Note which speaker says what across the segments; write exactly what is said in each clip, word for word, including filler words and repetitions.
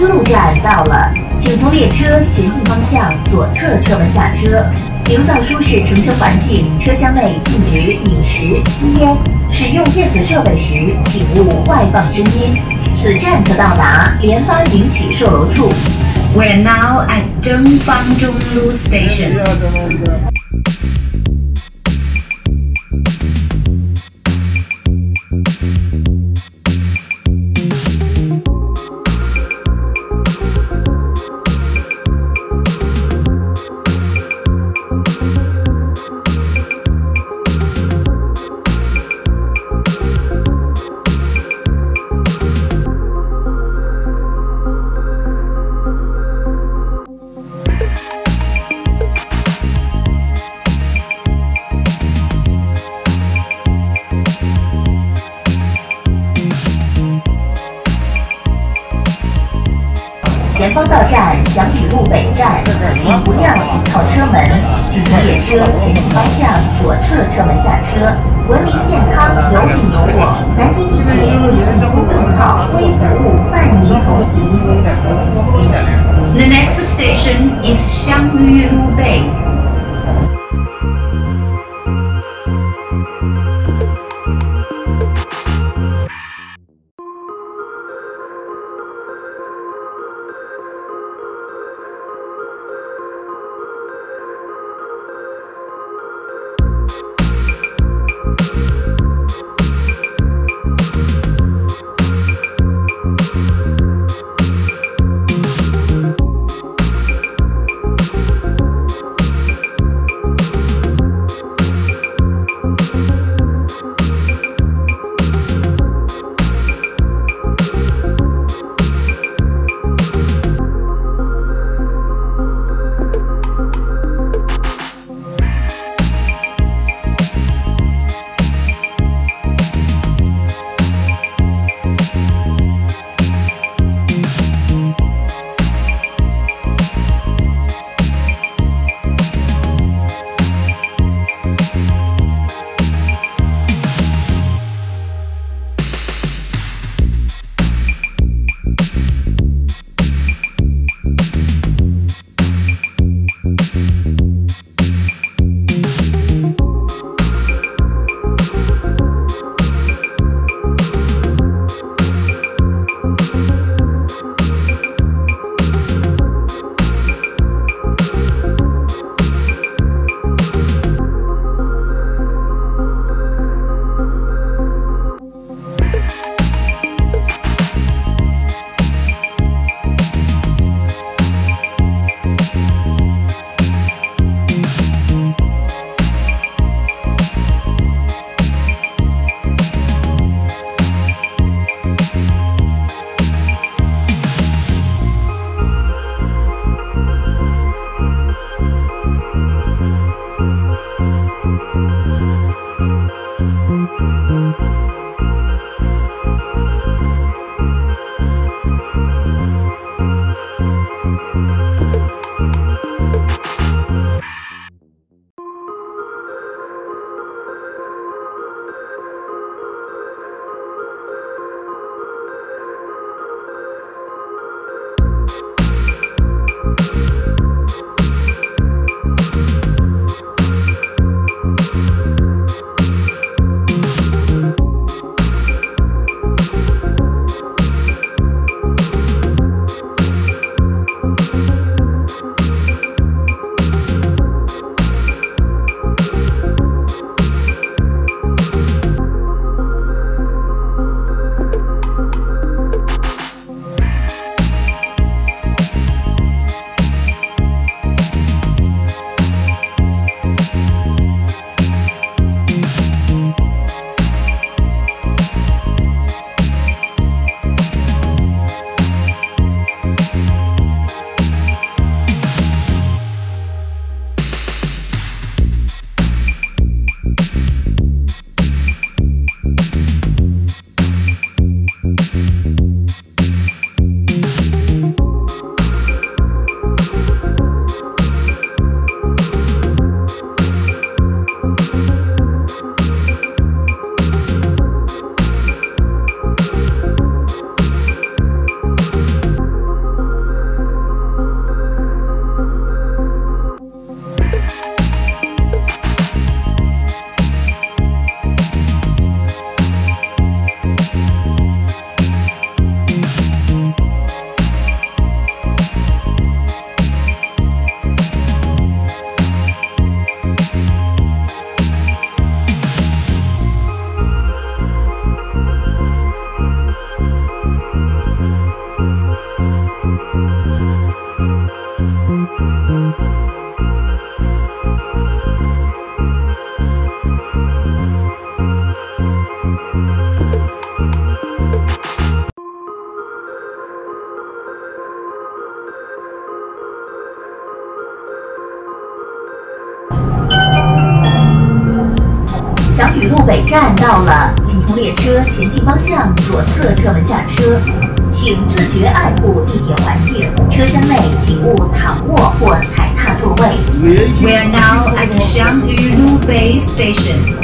Speaker 1: 路站到了，请从列车前进方向左侧车门下车。营造舒适乘车环境，车厢内禁止饮食、吸烟。使用电子设备时，请勿外放声音。此站可到达联发引起售楼处。We're now at 正方中路 station. 前方到站翔宇路北站，请不要倚靠车门，请从列车前进方向左侧车门下车。文明健康，有你有我。南京地铁为幸福更好微服务伴您同行。The next station is 翔宇路北。 北站到了，请从列车前进方向左侧车门下车。请自觉爱护地铁环境，车厢内请勿躺卧或踩踏座位。We are now at翔宇路北 Station.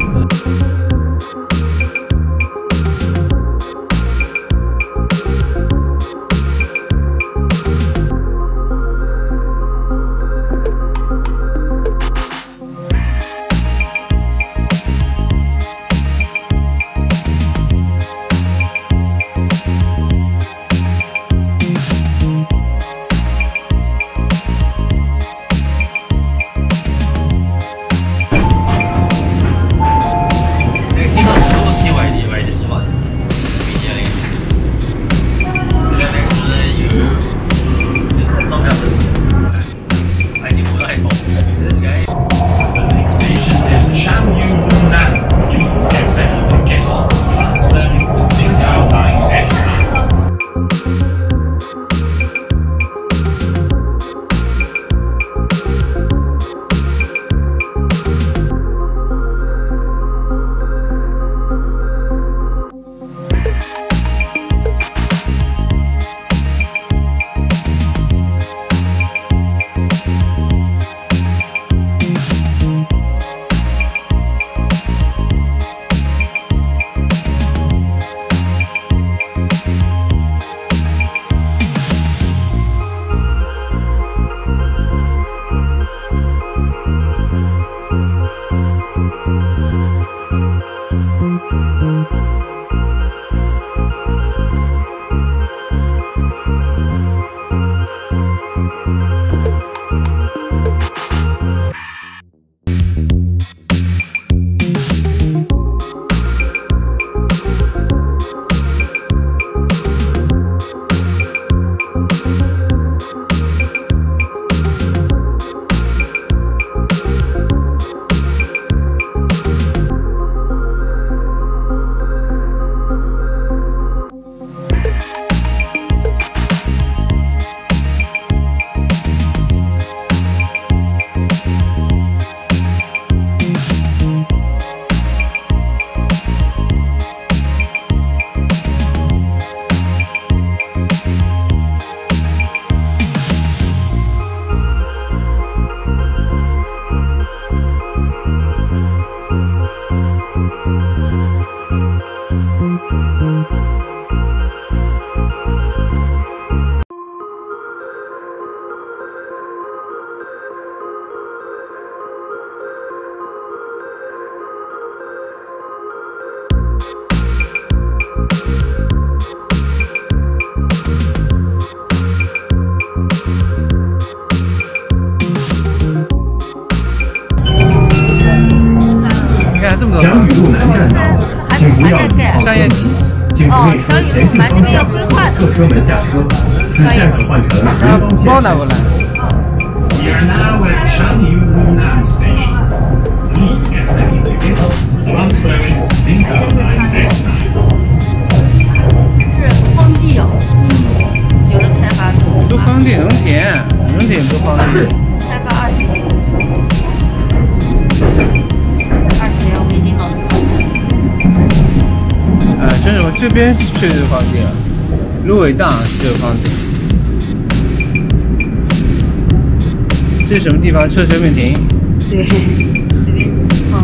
Speaker 2: 翔宇路南站到了，请不要靠
Speaker 3: 商业
Speaker 2: 侧，请不列车前进方向侧车门下车，此站可换乘南方线
Speaker 4: We are now at翔宇路南 Station. Please get ready to get off. Transferring to Lincoln Line S nine.
Speaker 5: 是荒地哦，嗯，有的开发
Speaker 3: 都荒地能填，能填都荒地。
Speaker 5: 开发二十年，二十年我已经老。
Speaker 3: 啊，真是我这边确实荒地了，芦苇荡是这个荒地。这是什么地方？车随便停。
Speaker 5: 对，随便放。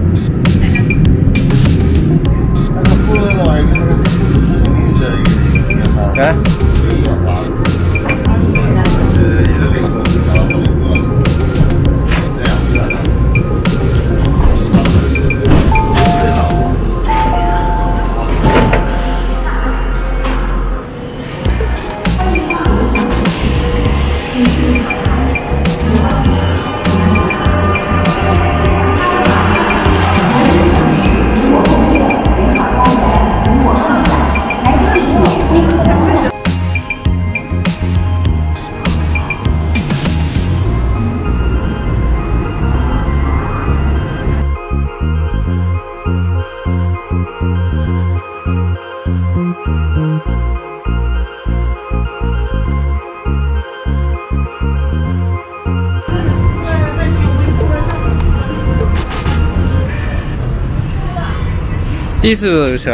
Speaker 6: 那个部落的话，跟那个是什么意思？一个它
Speaker 3: 来，
Speaker 6: 可以要发。呃，一个零头就找到不零头了。这样子的。
Speaker 3: 第一次是。